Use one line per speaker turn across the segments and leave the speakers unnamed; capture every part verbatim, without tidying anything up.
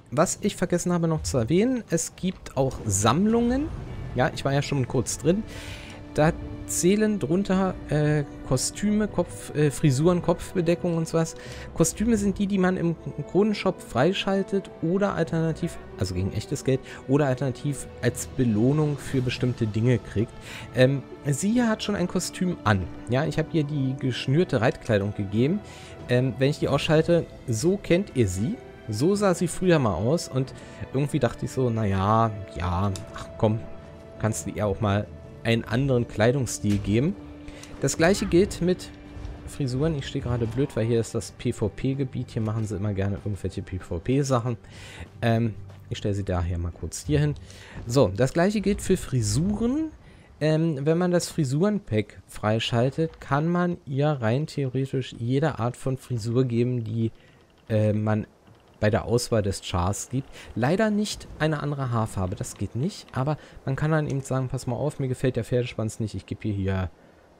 was ich vergessen habe noch zu erwähnen, es gibt auch Sammlungen. Ja, ich war ja schon kurz drin. Da zählen drunter äh, Kostüme, Kopf, äh, Frisuren, Kopfbedeckung und sowas. Kostüme sind die, die man im Kronenshop freischaltet oder alternativ, also gegen echtes Geld, oder alternativ als Belohnung für bestimmte Dinge kriegt. Ähm, sie hier hat schon ein Kostüm an. Ja, ich habe ihr die geschnürte Reitkleidung gegeben. Ähm, wenn ich die ausschalte, so kennt ihr sie. So sah sie früher mal aus und irgendwie dachte ich so, naja, ja, ach komm, kannst du ihr auch mal einen anderen Kleidungsstil geben. Das gleiche gilt mit Frisuren. Ich stehe gerade blöd, weil hier ist das PvP-Gebiet. Hier machen sie immer gerne irgendwelche PvP-Sachen. Ähm, ich stelle sie daher mal kurz hier hin. So, das gleiche gilt für Frisuren. Ähm, wenn man das Frisuren-Pack freischaltet, kann man ihr rein theoretisch jede Art von Frisur geben, die äh, man bei der Auswahl des Chars gibt. Leider nicht eine andere Haarfarbe, das geht nicht, aber man kann dann eben sagen, pass mal auf, mir gefällt der Pferdeschwanz nicht, ich gebe hier hier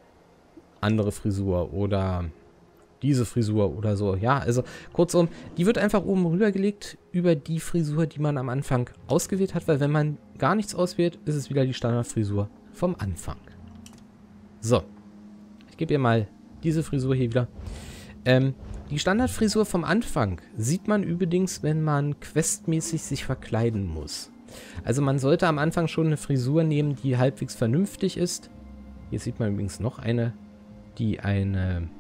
andere Frisur oder diese Frisur oder so. Ja, also kurzum, die wird einfach oben rübergelegt über die Frisur, die man am Anfang ausgewählt hat, weil wenn man gar nichts auswählt, ist es wieder die Standardfrisur vom Anfang. So, ich gebe ihr mal diese Frisur hier wieder. Ähm, Die Standardfrisur vom Anfang sieht man übrigens, wenn man questmäßig sich verkleiden muss. Also man sollte am Anfang schon eine Frisur nehmen, die halbwegs vernünftig ist. Hier sieht man übrigens noch eine, die eine,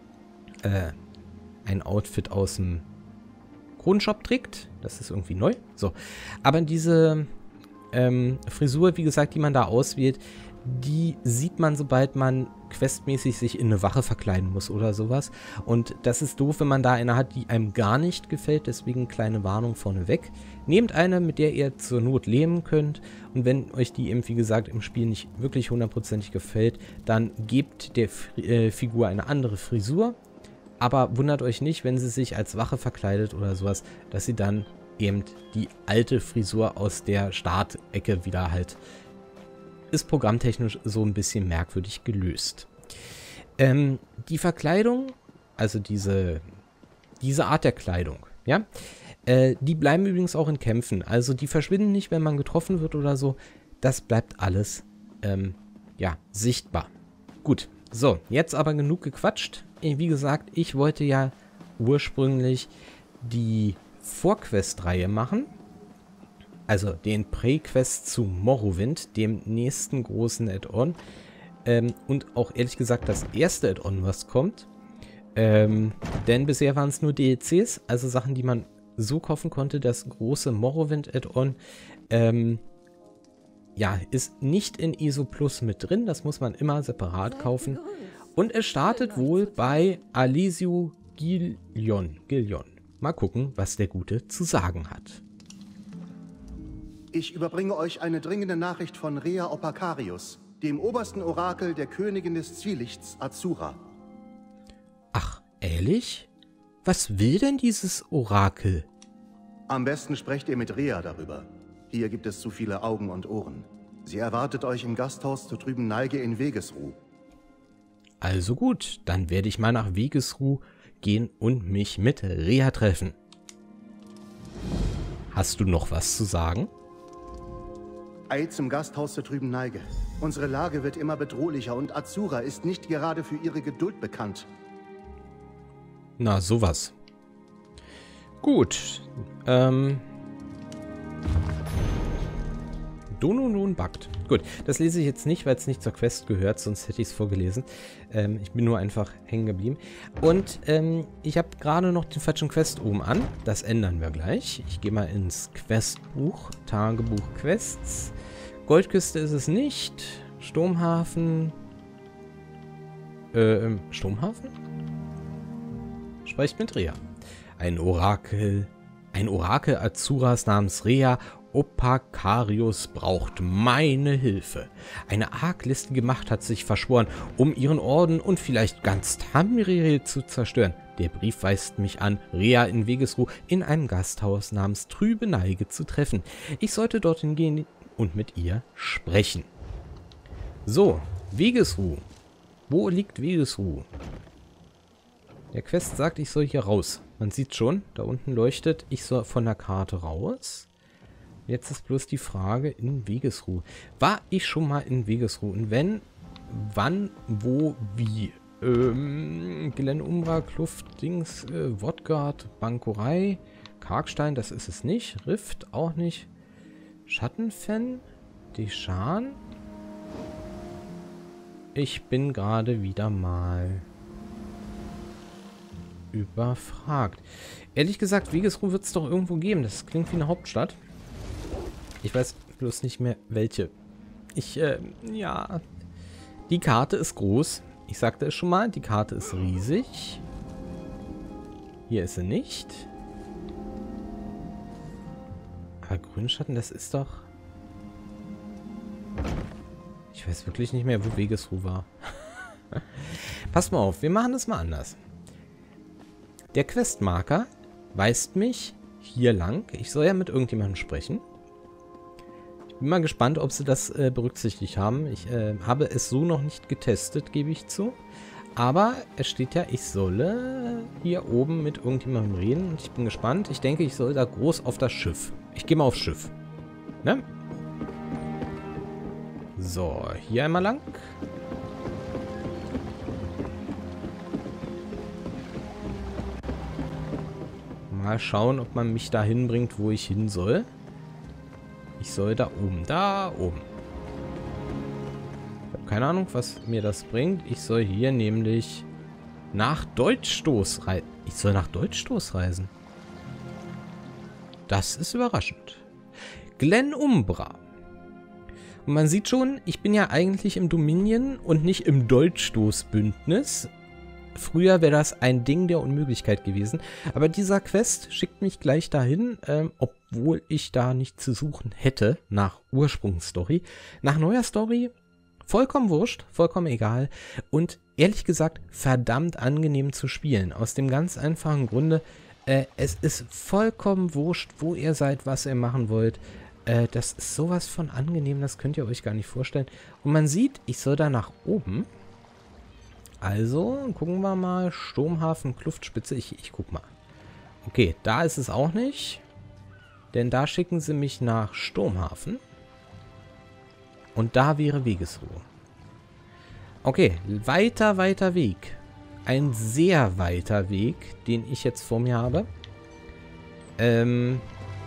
äh, ein Outfit aus dem Kronenshop trägt. Das ist irgendwie neu. So. Aber diese ähm, Frisur, wie gesagt, die man da auswählt, die sieht man, sobald man questmäßig sich in eine Wache verkleiden muss oder sowas. Und das ist doof, wenn man da eine hat, die einem gar nicht gefällt. Deswegen kleine Warnung vorneweg. Nehmt eine, mit der ihr zur Not leben könnt. Und wenn euch die eben, wie gesagt, im Spiel nicht wirklich hundertprozentig gefällt, dann gebt der F äh, Figur eine andere Frisur. Aber wundert euch nicht, wenn sie sich als Wache verkleidet oder sowas, dass sie dann eben die alte Frisur aus der Startecke wieder halt ist programmtechnisch so ein bisschen merkwürdig gelöst. Ähm, die Verkleidung, also diese, diese Art der Kleidung, ja, äh, die bleiben übrigens auch in Kämpfen. Also die verschwinden nicht, wenn man getroffen wird oder so. Das bleibt alles, ähm, ja, sichtbar. Gut, so, jetzt aber genug gequatscht. Wie gesagt, ich wollte ja ursprünglich die Vorquest-Reihe machen. Also den Pre-Quest zu Morrowind, dem nächsten großen Add-on. Ähm, und auch ehrlich gesagt das erste Add-on, was kommt. Ähm, denn bisher waren es nur D L Cs, also Sachen, die man so kaufen konnte. Das große Morrowind Add-on ähm, ja, ist nicht in E S O Plus mit drin. Das muss man immer separat kaufen. Und es startet wohl bei Alessio Gillion. Gillion. Mal gucken, was der Gute zu sagen hat.
Ich überbringe euch eine dringende Nachricht von Rea Opakarius, dem obersten Orakel der Königin des Zwielichts, Azura.
Ach, ehrlich? Was will denn dieses Orakel?
Am besten sprecht ihr mit Rea darüber. Hier gibt es zu viele Augen und Ohren. Sie erwartet euch im Gasthaus zur trüben Neige in Wegesruh.
Also gut, dann werde ich mal nach Wegesruh gehen und mich mit Rea treffen. Hast du noch was zu sagen?
Eilt zum Gasthaus zur trüben Neige. Unsere Lage wird immer bedrohlicher und Azura ist nicht gerade für ihre Geduld bekannt.
Na, sowas. Gut. Ähm. Dononon backt. Gut, das lese ich jetzt nicht, weil es nicht zur Quest gehört, sonst hätte ich es vorgelesen. Ähm, ich bin nur einfach hängen geblieben. Und ähm, ich habe gerade noch den falschen Quest oben an. Das ändern wir gleich. Ich gehe mal ins Questbuch. Tagebuch Quests. Goldküste ist es nicht. Sturmhafen. Äh, Sturmhafen? Sprecht mit Rea. Ein Orakel. Ein Orakel Azuras namens Rea Opakarius braucht meine Hilfe. Eine arglistige Macht hat sich verschworen, um ihren Orden und vielleicht ganz Tamriel zu zerstören. Der Brief weist mich an, Rea in Wegesruh in einem Gasthaus namens Trübe Neige zu treffen. Ich sollte dorthin gehen und mit ihr sprechen. So, Wegesruh. Wo liegt Wegesruh? Der Quest sagt, ich soll hier raus. Man sieht schon, da unten leuchtet ich so von der Karte raus. Jetzt ist bloß die Frage in Wegesruh. War ich schon mal in Wegesruh? Und wenn, wann, wo, wie? Ähm, Glen Umbra, Kluft, Dings, äh, Wodgard, Bankorei, Karkstein, das ist es nicht. Rift auch nicht. Schattenfen, Deschan. Ich bin gerade wieder mal überfragt. Ehrlich gesagt, Wegesruh wird es doch irgendwo geben. Das klingt wie eine Hauptstadt. Ich weiß bloß nicht mehr, welche. Ich, äh, ja. Die Karte ist groß. Ich sagte es schon mal, die Karte ist riesig. Hier ist sie nicht. Aber Grünschatten, das ist doch... Ich weiß wirklich nicht mehr, wo Wegesruh war. Passt mal auf, wir machen das mal anders. Der Questmarker weist mich hier lang. Ich soll ja mit irgendjemandem sprechen. Ich bin mal gespannt, ob sie das äh, berücksichtigt haben. Ich äh, habe es so noch nicht getestet, gebe ich zu. Aber es steht ja, ich solle hier oben mit irgendjemandem reden. Und ich bin gespannt. Ich denke, ich soll da groß auf das Schiff. Ich gehe mal aufs Schiff. Ne? So, hier einmal lang. Mal schauen, ob man mich dahin bringt, wo ich hin soll. Ich soll da oben, da oben. Ich habe keine Ahnung, was mir das bringt. Ich soll hier nämlich nach Deutschstoß reisen. Ich soll nach Deutschstoß reisen. Das ist überraschend. Glen Umbra. Und man sieht schon, ich bin ja eigentlich im Dominion und nicht im Deutschstoßbündnis. Früher wäre das ein Ding der Unmöglichkeit gewesen. Aber dieser Quest schickt mich gleich dahin, ähm, obwohl ich da nicht zu suchen hätte nach Ursprungsstory. Nach neuer Story, vollkommen wurscht, vollkommen egal. Und ehrlich gesagt, verdammt angenehm zu spielen. Aus dem ganz einfachen Grunde, äh, es ist vollkommen wurscht, wo ihr seid, was ihr machen wollt. Äh, das ist sowas von angenehm, das könnt ihr euch gar nicht vorstellen. Und man sieht, ich soll da nach oben. Also, gucken wir mal. Sturmhafen, Kluftspitze. Ich, ich guck mal. Okay, da ist es auch nicht. Denn da schicken sie mich nach Sturmhafen. Und da wäre Wegesruh. Okay, weiter, weiter Weg. Ein sehr weiter Weg, den ich jetzt vor mir habe. Ähm...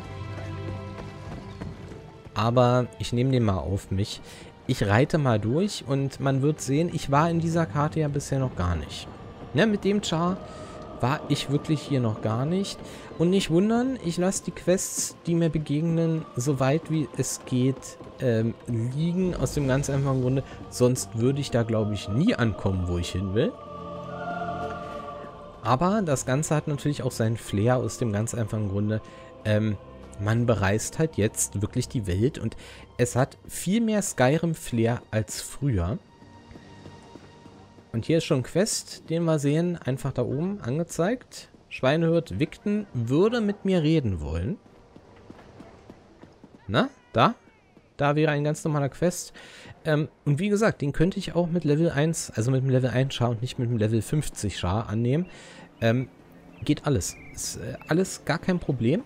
Aber ich nehme den mal auf mich. Ich reite mal durch und man wird sehen, ich war in dieser Karte ja bisher noch gar nicht. Ne, mit dem Char war ich wirklich hier noch gar nicht. Und nicht wundern, ich lasse die Quests, die mir begegnen, so weit wie es geht, ähm, liegen. Aus dem ganz einfachen Grunde, sonst würde ich da, glaube ich, nie ankommen, wo ich hin will. Aber das Ganze hat natürlich auch seinen Flair aus dem ganz einfachen Grunde, ähm, man bereist halt jetzt wirklich die Welt und es hat viel mehr Skyrim-Flair als früher. Und hier ist schon ein Quest, den wir sehen, einfach da oben angezeigt. Schweinehirt Wigton würde mit mir reden wollen. Na, da? Da wäre ein ganz normaler Quest. Ähm, und wie gesagt, den könnte ich auch mit Level eins, also mit dem Level eins Char und nicht mit dem Level fünfzig Char annehmen. Ähm, geht alles. Ist äh, alles gar kein Problem.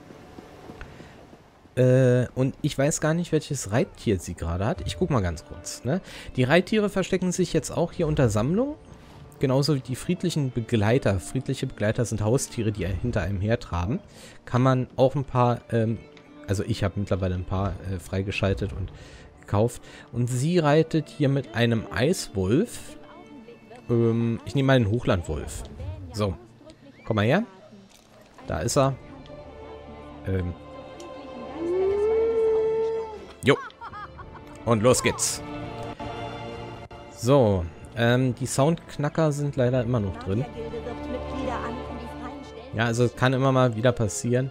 Und ich weiß gar nicht, welches Reittier sie gerade hat. Ich guck mal ganz kurz. Ne? Die Reittiere verstecken sich jetzt auch hier unter Sammlung. Genauso wie die friedlichen Begleiter. Friedliche Begleiter sind Haustiere, die hinter einem hertraben. Kann man auch ein paar, ähm, also ich habe mittlerweile ein paar äh, freigeschaltet und gekauft. Und sie reitet hier mit einem Eiswolf. Ähm, ich nehme mal den Hochlandwolf. So, komm mal her. Da ist er. Ähm, Jo. Und los geht's. So, ähm, die Soundknacker sind leider immer noch drin. Ja, also es kann immer mal wieder passieren.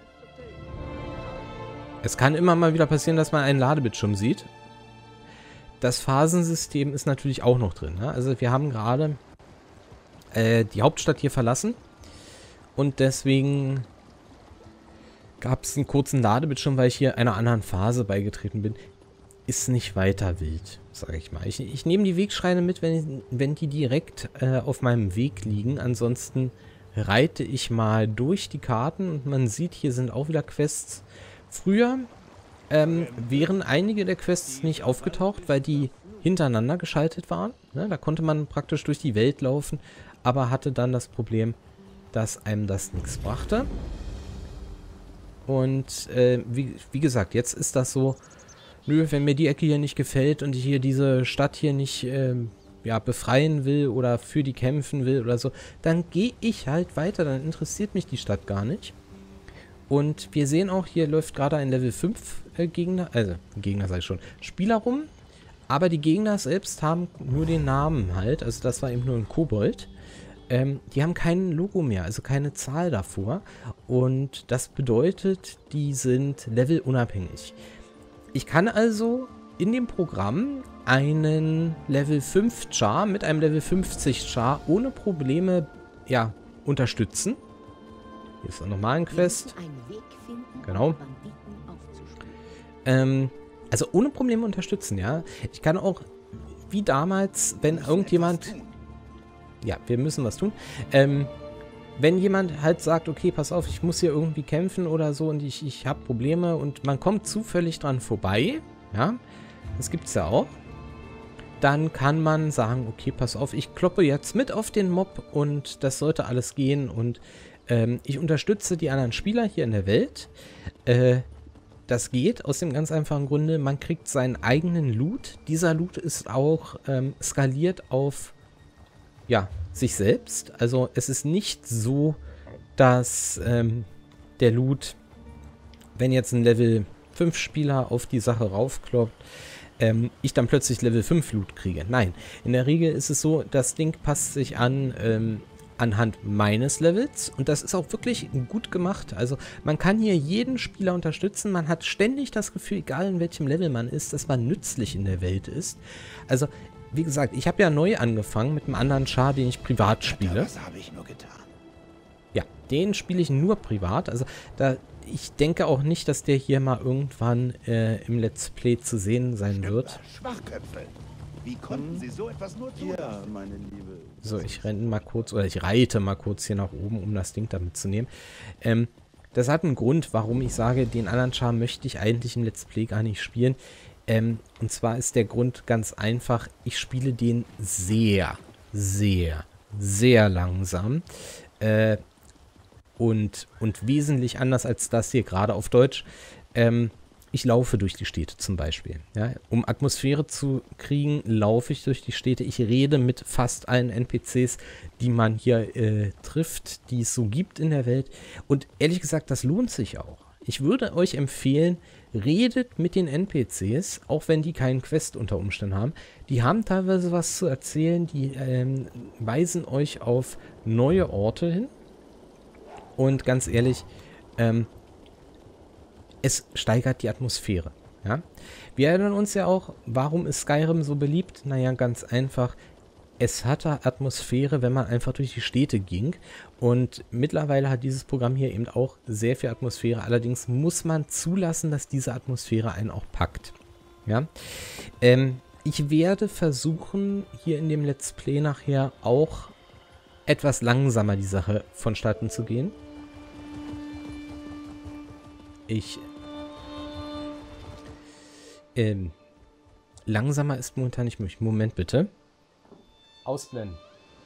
Es kann immer mal wieder passieren, dass man einen Ladebildschirm sieht. Das Phasensystem ist natürlich auch noch drin. Ne? Also wir haben gerade äh, die Hauptstadt hier verlassen. Und deswegen gab es einen kurzen Ladebildschirm, weil ich hier einer anderen Phase beigetreten bin. Ist nicht weiter wild, sage ich mal. Ich, ich nehme die Wegschreine mit, wenn, wenn die direkt äh, auf meinem Weg liegen. Ansonsten reite ich mal durch die Karten und man sieht, hier sind auch wieder Quests. Früher ähm, wären einige der Quests nicht aufgetaucht, weil die hintereinander geschaltet waren. Ne? Da konnte man praktisch durch die Welt laufen, aber hatte dann das Problem, dass einem das nichts brachte. Und äh, wie, wie gesagt, jetzt ist das so, nö, wenn mir die Ecke hier nicht gefällt und ich hier diese Stadt hier nicht äh, ja, befreien will oder für die kämpfen will oder so, dann gehe ich halt weiter, dann interessiert mich die Stadt gar nicht. Und wir sehen auch, hier läuft gerade ein Level fünf äh, Gegner, also Gegner sag ich schon, Spieler rum, aber die Gegner selbst haben nur den Namen halt, also das war eben nur ein Kobold. Ähm, die haben kein Logo mehr, also keine Zahl davor. Und das bedeutet, die sind levelunabhängig. Ich kann also in dem Programm einen Level fünf Char mit einem Level fünfzig Char ohne Probleme ja, unterstützen. Hier ist nochmal ein Quest. Genau. Ähm, also ohne Probleme unterstützen, ja. Ich kann auch, wie damals, wenn irgendjemand... Ja, wir müssen was tun. Ähm, wenn jemand halt sagt, okay, pass auf, ich muss hier irgendwie kämpfen oder so und ich, ich habe Probleme und man kommt zufällig dran vorbei, ja, das gibt es ja auch, dann kann man sagen, okay, pass auf, ich kloppe jetzt mit auf den Mob und das sollte alles gehen und ähm, ich unterstütze die anderen Spieler hier in der Welt. Äh, das geht aus dem ganz einfachen Grunde, man kriegt seinen eigenen Loot. Dieser Loot ist auch ähm, skaliert auf ja, sich selbst. Also es ist nicht so, dass ähm, der Loot, wenn jetzt ein Level fünf Spieler auf die Sache raufkloppt, ähm, ich dann plötzlich Level fünf Loot kriege. Nein, in der Regel ist es so, das Ding passt sich an ähm, anhand meines Levels und das ist auch wirklich gut gemacht. Also man kann hier jeden Spieler unterstützen. Man hat ständig das Gefühl, egal in welchem Level man ist, dass man nützlich in der Welt ist. Also wie gesagt, ich habe ja neu angefangen mit einem anderen Char, den ich privat spiele.
Das habe ich nur getan.
Ja, den spiele ich nur privat. Also da, ich denke auch nicht, dass der hier mal irgendwann äh, im Let's Play zu sehen sein wird.
Schwachköpfe. Wie konnten Sie so etwas nur tun?
Ja, meine Liebe.
So, ich renne mal kurz, oder ich reite mal kurz hier nach oben, um das Ding da mitzunehmen. Ähm, das hat einen Grund, warum ich sage, den anderen Char möchte ich eigentlich im Let's Play gar nicht spielen. Ähm, und zwar ist der Grund ganz einfach, ich spiele den sehr, sehr, sehr langsam. Äh, und, und wesentlich anders als das hier, gerade auf Deutsch. Ähm, ich laufe durch die Städte zum Beispiel. Ja? Um Atmosphäre zu kriegen, laufe ich durch die Städte. Ich rede mit fast allen N P Cs, die man hier äh, trifft, die es so gibt in der Welt. Und ehrlich gesagt, das lohnt sich auch. Ich würde euch empfehlen, redet mit den N P Cs, auch wenn die keinen Quest unter Umständen haben. Die haben teilweise was zu erzählen, die ähm, weisen euch auf neue Orte hin. Und ganz ehrlich, ähm, es steigert die Atmosphäre. Ja? Wir erinnern uns ja auch, warum ist Skyrim so beliebt? Naja, ganz einfach. Es hatte Atmosphäre, wenn man einfach durch die Städte ging. Und mittlerweile hat dieses Programm hier eben auch sehr viel Atmosphäre. Allerdings muss man zulassen, dass diese Atmosphäre einen auch packt. Ja? Ähm, ich werde versuchen, hier in dem Let's Play nachher auch etwas langsamer die Sache vonstatten zu gehen. Ich... Ähm, langsamer ist momentan nicht möglich. Moment bitte. Ausblenden.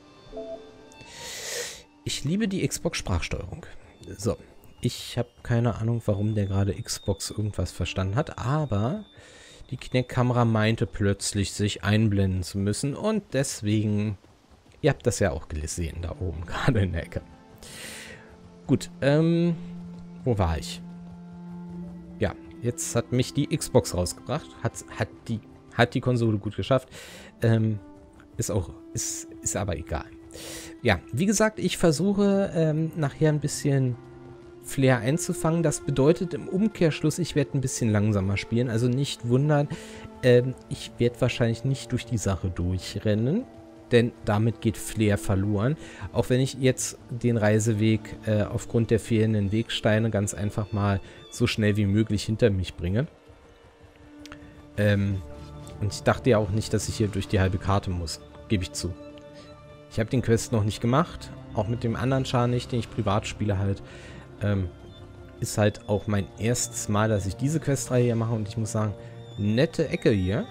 Ich liebe die Xbox-Sprachsteuerung. So, ich habe keine Ahnung, warum der gerade Xbox irgendwas verstanden hat, aber die Kinect-Kamera meinte plötzlich, sich einblenden zu müssen und deswegen, ihr habt das ja auch gesehen, da oben, gerade in der Ecke. Gut, ähm, wo war ich? Ja, jetzt hat mich die Xbox rausgebracht, hat, hat, die, hat die Konsole gut geschafft, ähm, ist auch, ist, ist aber egal. Ja, wie gesagt, ich versuche ähm, nachher ein bisschen Flair einzufangen. Das bedeutet im Umkehrschluss, ich werde ein bisschen langsamer spielen. Also nicht wundern, ähm, ich werde wahrscheinlich nicht durch die Sache durchrennen, denn damit geht Flair verloren. Auch wenn ich jetzt den Reiseweg äh, aufgrund der fehlenden Wegsteine ganz einfach mal so schnell wie möglich hinter mich bringe. Ähm, und ich dachte ja auch nicht, dass ich hier durch die halbe Karte muss. Gebe ich zu. Ich habe den Quest noch nicht gemacht auch mit dem anderen Char nicht, den ich privat spiele halt. Ähm, ist halt auch mein erstes Mal, dass ich diese Questreihe hier mache und ich muss sagen, nette Ecke hier.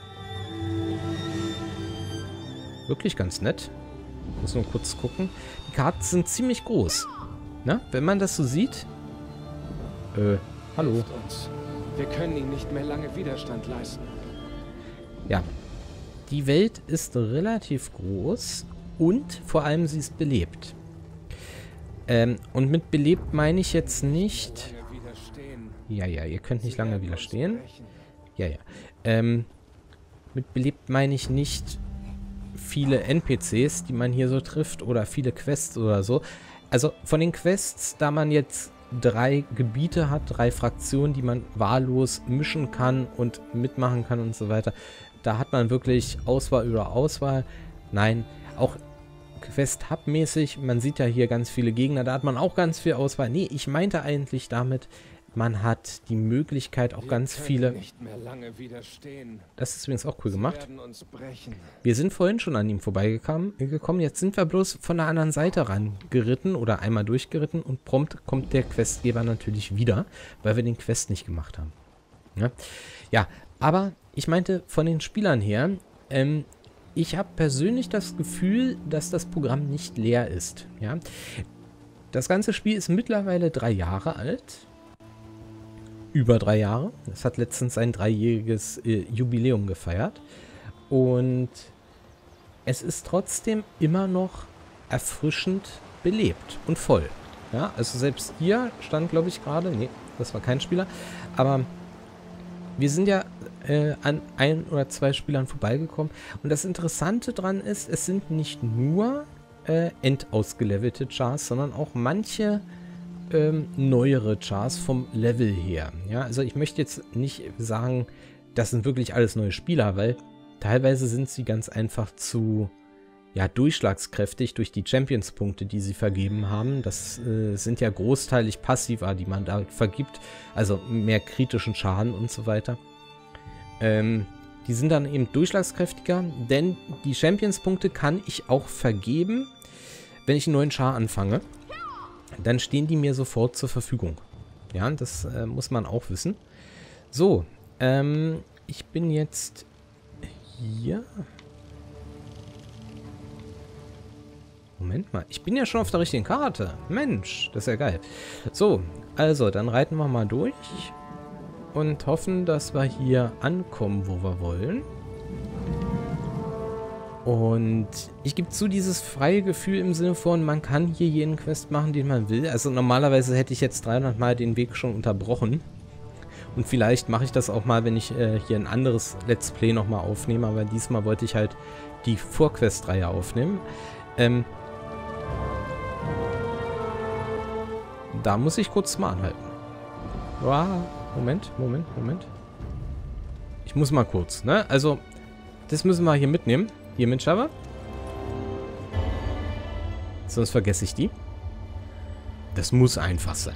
Wirklich ganz nett. Muss nur kurz gucken. Die Karten sind ziemlich groß. Na, wenn man das so sieht. Äh, hallo.
Wir können ihnen nicht mehr lange Widerstand leisten.
Ja. Die Welt ist relativ groß und vor allem sie ist belebt. Ähm, und mit belebt meine ich jetzt nicht... Ja, ja, ihr könnt nicht lange widerstehen. Ja, ja. Ähm, mit belebt meine ich nicht viele N P Cs, die man hier so trifft oder viele Quests oder so. Also von den Quests, da man jetzt drei Gebiete hat, drei Fraktionen, die man wahllos mischen kann und mitmachen kann und so weiter, da hat man wirklich Auswahl über Auswahl. Nein, auch Quest-Hub-mäßig, man sieht ja hier ganz viele Gegner, da hat man auch ganz viel Auswahl. Nee, ich meinte eigentlich damit, man hat die Möglichkeit auch ganz viele...
Nicht mehr lange widerstehen.
Das ist übrigens auch cool gemacht.
Werden uns brechen.
Wir sind vorhin schon an ihm vorbeigekommen, gekommen. Jetzt sind wir bloß von der anderen Seite rangeritten oder einmal durchgeritten und prompt kommt der Questgeber natürlich wieder, weil wir den Quest nicht gemacht haben. Ja, ja, aber ich meinte von den Spielern her, ähm, ich habe persönlich das Gefühl, dass das Programm nicht leer ist. Ja, das ganze Spiel ist mittlerweile drei Jahre alt. Über drei Jahre. Es hat letztens ein dreijähriges äh, Jubiläum gefeiert. Und es ist trotzdem immer noch erfrischend belebt und voll. Ja, also selbst hier stand, glaube ich, gerade, nee, das war kein Spieler, aber wir sind ja äh, an ein oder zwei Spielern vorbeigekommen. Und das Interessante dran ist, es sind nicht nur äh, endausgelevelte Chars, sondern auch manche Ähm, neuere Chars vom Level her. Ja, also ich möchte jetzt nicht sagen, das sind wirklich alles neue Spieler, weil teilweise sind sie ganz einfach zu ja, durchschlagskräftig durch die Champions-Punkte, die sie vergeben haben. Das äh, sind ja großteilig Passiva, die man da vergibt, also mehr kritischen Schaden und so weiter. Ähm, die sind dann eben durchschlagskräftiger, denn die Champions-Punkte kann ich auch vergeben, wenn ich einen neuen Char anfange. Dann stehen die mir sofort zur Verfügung. Ja, das äh, muss man auch wissen. So, ähm, ich bin jetzt hier. Moment mal, ich bin ja schon auf der richtigen Karte. Mensch, das ist ja geil. So, also, dann reiten wir mal durch und hoffen, dass wir hier ankommen, wo wir wollen. Und ich gebe zu, dieses freie Gefühl im Sinne von, man kann hier jeden Quest machen, den man will. Also normalerweise hätte ich jetzt dreihundert Mal den Weg schon unterbrochen. Und vielleicht mache ich das auch mal, wenn ich äh, hier ein anderes Let's Play nochmal aufnehme. Aber diesmal wollte ich halt die Vorquest-Reihe aufnehmen. Ähm, da muss ich kurz mal anhalten. Wow, Moment, Moment, Moment. Ich muss mal kurz, ne? Also, das müssen wir hier mitnehmen. Hier mit Java. Sonst vergesse ich die. Das muss einfach sein.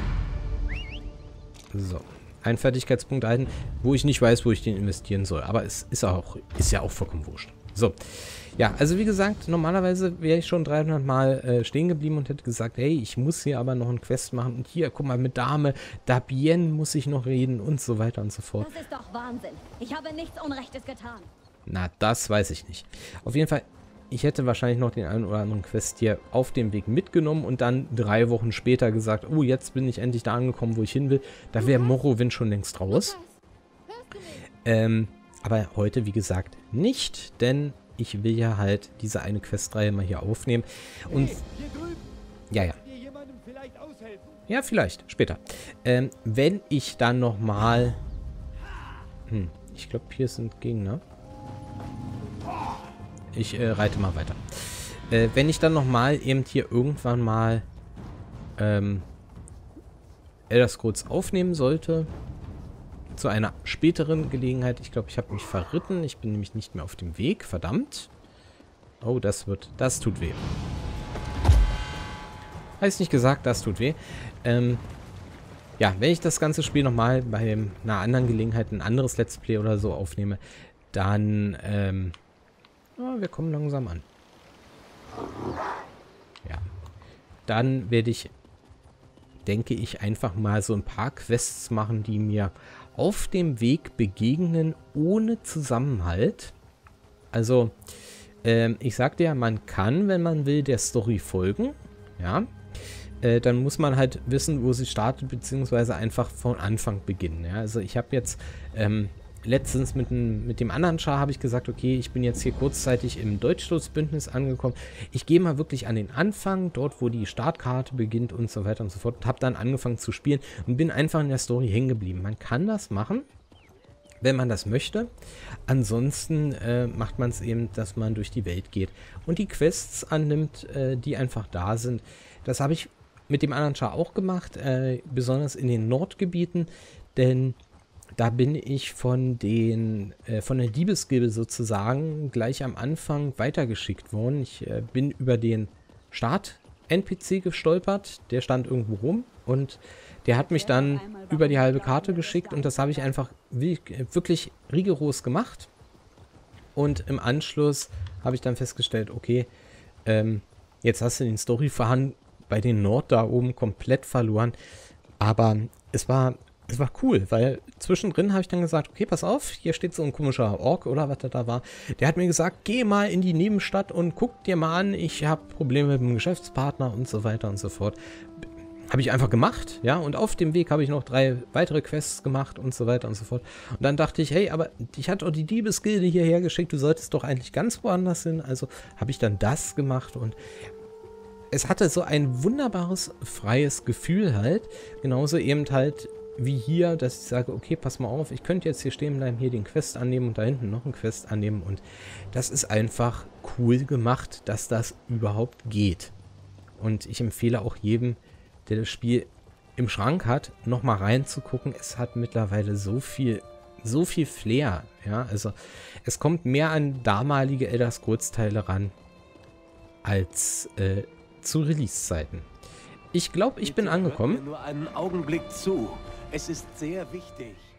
So. Einen Fertigkeitspunkt erhalten, wo ich nicht weiß, wo ich den investieren soll. Aber es ist auch, ist ja auch vollkommen wurscht. So. Ja, also wie gesagt, normalerweise wäre ich schon dreihundert Mal äh, stehen geblieben und hätte gesagt, hey, ich muss hier aber noch einen Quest machen. Und hier, guck mal, mit Dame, Dabien muss ich noch reden und so weiter und so fort.
Das ist doch Wahnsinn. Ich habe nichts Unrechtes getan.
Na, das weiß ich nicht. Auf jeden Fall, ich hätte wahrscheinlich noch den einen oder anderen Quest hier auf dem Weg mitgenommen und dann drei Wochen später gesagt, oh, jetzt bin ich endlich da angekommen, wo ich hin will. Da wäre Morrowind schon längst raus. Ähm, aber heute, wie gesagt, nicht, denn ich will ja halt diese eine Questreihe mal hier aufnehmen. Und ja, ja. Ja, vielleicht, später. Ähm, wenn ich dann nochmal... Hm, ich glaube, hier sind Gegner. Ich äh, reite mal weiter. Äh, wenn ich dann nochmal eben hier irgendwann mal ähm, Elder Scrolls aufnehmen sollte, zu einer späteren Gelegenheit. Ich glaube, ich habe mich verritten. Ich bin nämlich nicht mehr auf dem Weg. Verdammt. Oh, das wird... Das tut weh. Heißt nicht gesagt, das tut weh. Ähm, ja, wenn ich das ganze Spiel nochmal bei einer anderen Gelegenheit, ein anderes Let's Play oder so aufnehme, dann... Ähm, oh, wir kommen langsam an. Ja. dann werde ich, denke ich, einfach mal so ein paar Quests machen, die mir auf dem Weg begegnen, ohne Zusammenhalt. Also, ähm, ich sagte ja, man kann, wenn man will, der Story folgen, ja. Äh, dann muss man halt wissen, wo sie startet, beziehungsweise einfach von Anfang beginnen. Ja? Also ich habe jetzt ähm, letztens mit, n, mit dem anderen Char habe ich gesagt, okay, ich bin jetzt hier kurzzeitig im Deutschstoßbündnis angekommen. Ich gehe mal wirklich an den Anfang, dort wo die Startkarte beginnt und so weiter und so fort. Und habe dann angefangen zu spielen und bin einfach in der Story hängen geblieben. Man kann das machen, wenn man das möchte. Ansonsten äh, macht man es eben, dass man durch die Welt geht und die Quests annimmt, äh, die einfach da sind. Das habe ich mit dem anderen Char auch gemacht, äh, besonders in den Nordgebieten, denn da bin ich von den äh, von der Diebesgilde sozusagen gleich am Anfang weitergeschickt worden. Ich äh, bin über den Start-N P C gestolpert, der stand irgendwo rum und der hat mich dann über die halbe Karte geschickt und das habe ich einfach wirklich rigoros gemacht. Und im Anschluss habe ich dann festgestellt, okay, ähm, jetzt hast du den Story-Faden bei den Nord da oben komplett verloren. Aber es war, es war cool, weil zwischendrin habe ich dann gesagt, okay, pass auf, hier steht so ein komischer Ork oder was da war. Der hat mir gesagt, geh mal in die Nebenstadt und guck dir mal an, ich habe Probleme mit dem Geschäftspartner und so weiter und so fort. Habe ich einfach gemacht, ja, und auf dem Weg habe ich noch drei weitere Quests gemacht und so weiter und so fort. Und dann dachte ich, hey, aber ich hatte doch die Diebesgilde hierher geschickt, du solltest doch eigentlich ganz woanders hin. Also habe ich dann das gemacht und es hatte so ein wunderbares, freies Gefühl halt. Genauso eben halt wie hier, dass ich sage, okay, pass mal auf, ich könnte jetzt hier stehen bleiben, hier den Quest annehmen und da hinten noch einen Quest annehmen. Und das ist einfach cool gemacht, dass das überhaupt geht. Und ich empfehle auch jedem, der das Spiel im Schrank hat, nochmal reinzugucken. Es hat mittlerweile so viel, so viel Flair. Ja, also es kommt mehr an damalige Elder Scrolls Teile ran, als äh, zu Release-Zeiten. Ich glaube, ich bin angekommen.
Hört mir nur einen Augenblick zu. Es ist sehr wichtig.